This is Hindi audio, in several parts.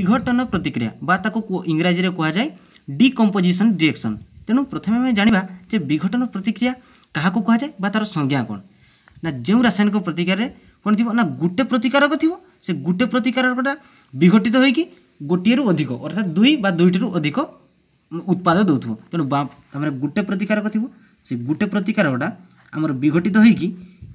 विघटन प्रतिक्रिया बा ताको इंग्राजी रे कहा जाए डिकम्पोजिशन रिएक्शन। तेणु प्रथम आम जाना जे विघटन प्रतिक्रिया क्या कहा जाए बा तार संज्ञा कौन ना जो रासायनिक प्रतिक्रिया कौन थी ना गोटे प्रतिकारक थी से गोटे प्रतिकारकटा विघटित होगी गोटे रु अधिक अर्थात दुई बा दुईटी रु अधिक उत्पाद दौथो। तेणु आम गोटे प्रतिकारक थी से गोटे प्रतिकारकटा आमर विघटित होगी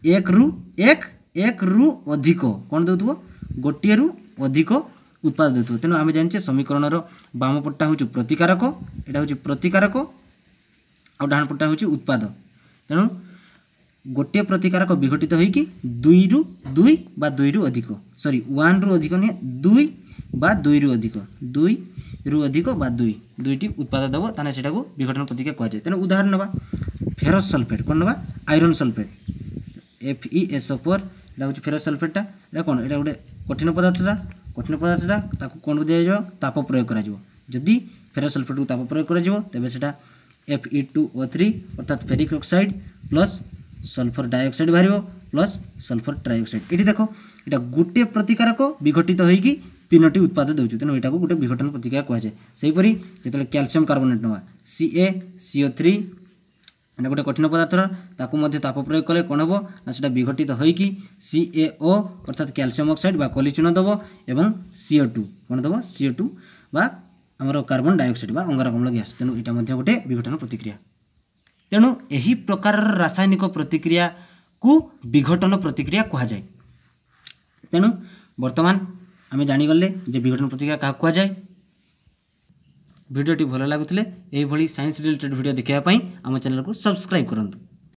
एक रु अधिक कौन दौथो गोटे रु अधिक उत्पाद दौथो। तेणु आम जाने समीकरण बाम पट्टा हूँ प्रतिकारक एटा हूँ प्रतिकारक और डाहाण पट्टा हूँ उत्पाद। तेणु गोटे प्रतिकारक विघटित होगी दुई बा दुई रु अधिक सॉरी वन रु अधिक नहीं दुई बा दुई रु अधिक बा दुईटी उत्पाद दब ताने सेटा को विघटन प्रतिक्रिया कहा जाए। तेणु उदाहरण नवा फेरस सल्फेट कौन नवा आयरन सल्फेट FeSO4 एटा हूँ फेरस सल्फेटटा एटा कौन एटा गोटे कठिन पदार्थटा ताको कौन दिया जाए ताप प्रयोग करा जिवो। जदि फेरस सल्फेट को ताप प्रयोग करा जिवो तेबे सेटा Fe2O3 अर्थात ferric oxide plus sulphur dioxide बाहर प्लस सल्फर ट्राइऑक्साइड। ये देख यहाँ गोटे प्रतिकारक विघटित होगी तीनोटी उत्पाद दूसरी। तेणु यहाँ गोटे विघटन प्रतिक्रिया कहा जाए। सेहीपरि जो कैल्शियम कार्बोनेट नवा CaCO3 एटा गोटे कठिन पदार्थ ताकू ताप प्रयोग कले कौन हम ना विघटित होगी CaO अर्थात कैल्शियम ऑक्साइड बा कली चून दब एवं CO2 कौन दब CO2 बा आमर कार्बन डाइऑक्साइड बा अंगारकाम्ल गैस। तेणु यहाँ गोटे विघटन प्रतिक्रिया। तेणु यही प्रकार रासायनिक प्रतिक्रिया को विघटन प्रतिक्रिया कहा जाए। तेणु वर्तमान आम जानीगले जे विघटन प्रतिक्रिया क्या कहा जाए। वीडियोटी भल लगुले यही साइंस रिलेटेड वीडियो देखापी आम चैनल को सब्सक्राइब करूँ।